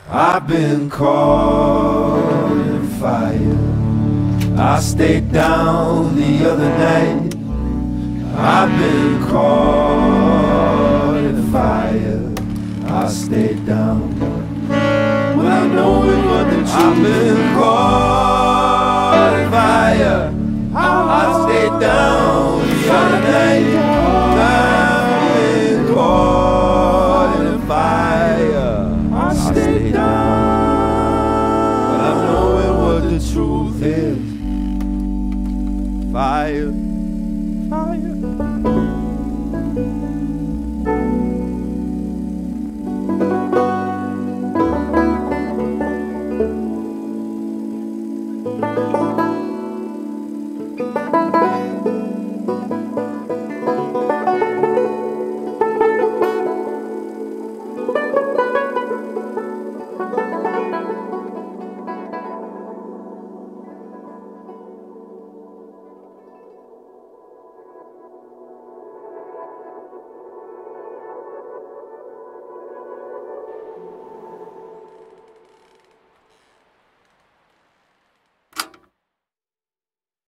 I've been caught in fire. I stayed down the other night. I've been caught in fire. I stayed down without knowing what the truth. I've been caught in fire. I stayed down the other night. I've been caught in fire. I stayed down without knowing what the truth is. Fire.